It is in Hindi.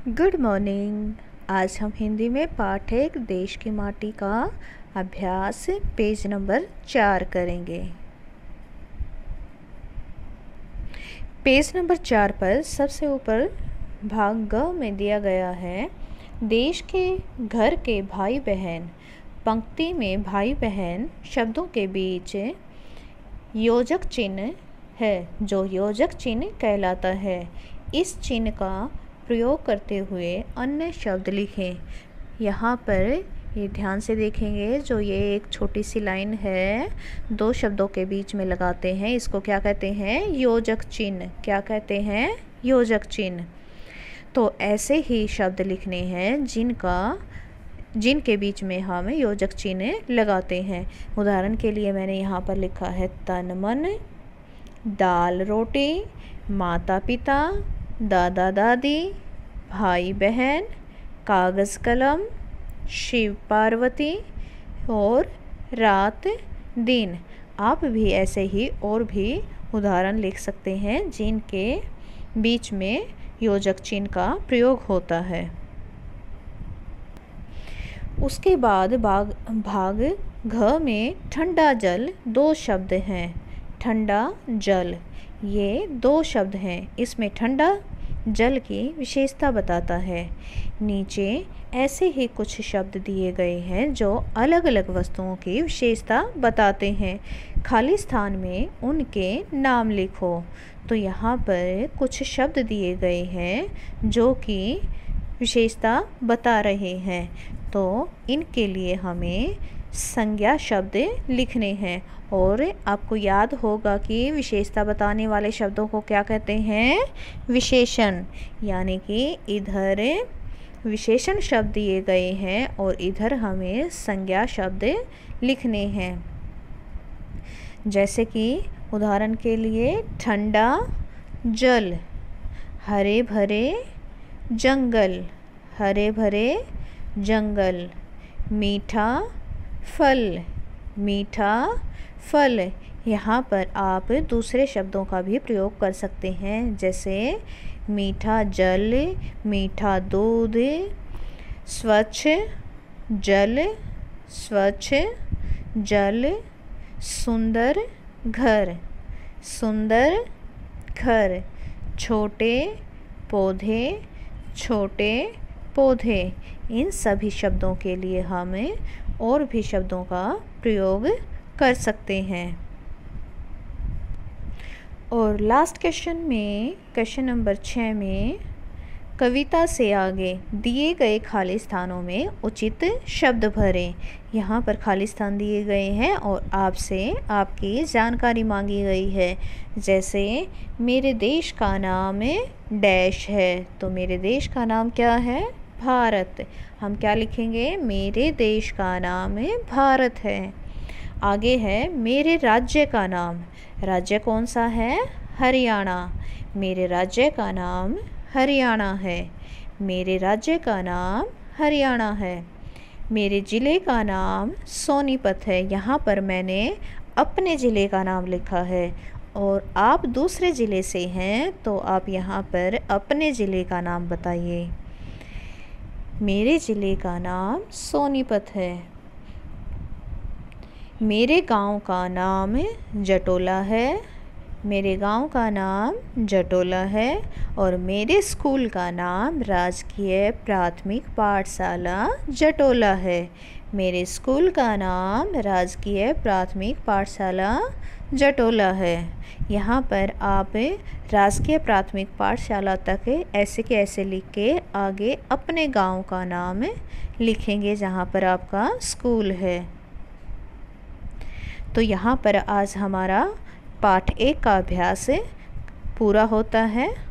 Good morning. आज हम हिंदी में पाठ एक देश की माटी का अभ्यास पेज नंबर 4 करेंगे। पेज नंबर 4 पर सबसे ऊपर भाग ग में दिया गया है, देश के घर के भाई बहन। पंक्ति में भाई बहन शब्दों के बीच योजक चिन्ह है, जो योजक चिन्ह कहलाता है। इस चिन्ह का प्रयोग करते हुए अन्य शब्द लिखें। यहाँ पर ये ध्यान से देखेंगे, जो ये एक छोटी सी लाइन है, दो शब्दों के बीच में लगाते हैं, इसको क्या कहते हैं? योजक चिन्ह। क्या कहते हैं? योजक चिन्ह। तो ऐसे ही शब्द लिखने हैं जिनके बीच में हम योजक चिन्ह लगाते हैं। उदाहरण के लिए मैंने यहाँ पर लिखा है तन मन, दाल रोटी, माता पिता, दादा दादी, भाई बहन, कागज़ कलम, शिव पार्वती और रात दिन। आप भी ऐसे ही और भी उदाहरण लिख सकते हैं जिनके बीच में योजक चिन्ह का प्रयोग होता है। उसके बाद भाग घ में ठंडा जल दो शब्द हैं। ठंडा जल, ये दो शब्द हैं। इसमें ठंडा जल की विशेषता बताता है। नीचे ऐसे ही कुछ शब्द दिए गए हैं जो अलग अलग वस्तुओं की विशेषता बताते हैं। खाली स्थान में उनके नाम लिखो। तो यहाँ पर कुछ शब्द दिए गए हैं जो कि विशेषता बता रहे हैं, तो इनके लिए हमें संज्ञा शब्द लिखने हैं। और आपको याद होगा कि विशेषता बताने वाले शब्दों को क्या कहते हैं? विशेषण। यानी कि इधर विशेषण शब्द दिए गए हैं और इधर हमें संज्ञा शब्द लिखने हैं। जैसे कि उदाहरण के लिए ठंडा जल, हरे भरे जंगल, हरे भरे जंगल, मीठा फल, मीठा फल। यहाँ पर आप दूसरे शब्दों का भी प्रयोग कर सकते हैं, जैसे मीठा जल, मीठा दूध, स्वच्छ जल, स्वच्छ जल, सुंदर घर, सुंदर घर, छोटे पौधे, छोटे पौधे। इन सभी शब्दों के लिए हमें और भी शब्दों का प्रयोग कर सकते हैं। और लास्ट क्वेश्चन में, क्वेश्चन नंबर 6 में, कविता से आगे दिए गए खाली स्थानों में उचित शब्द भरें। यहाँ पर खाली स्थान दिए गए हैं और आपसे आपकी जानकारी मांगी गई है। जैसे मेरे देश का नाम डैश है, तो मेरे देश का नाम क्या है? भारत। हम क्या लिखेंगे? मेरे देश का नाम भारत है। आगे है मेरे राज्य का नाम। राज्य कौन सा है? हरियाणा। मेरे राज्य का नाम हरियाणा है। मेरे राज्य का नाम हरियाणा है। मेरे ज़िले का नाम सोनीपत है। यहाँ पर मैंने अपने ज़िले का नाम लिखा है, और आप दूसरे ज़िले से हैं तो आप यहाँ पर अपने ज़िले का नाम बताइए। मेरे ज़िले का नाम सोनीपत है। मेरे गांव का नाम जटोला है। मेरे गांव का नाम जटोला है। और मेरे स्कूल का नाम राजकीय प्राथमिक पाठशाला जटोला है। मेरे स्कूल का नाम राजकीय प्राथमिक पाठशाला जटोला है। यहाँ पर आप राजकीय प्राथमिक पाठशाला तक ऐसे के ऐसे लिख के आगे अपने गांव का नाम लिखेंगे जहाँ पर आपका स्कूल है। तो यहाँ पर आज हमारा पाठ 1 का अभ्यास पूरा होता है।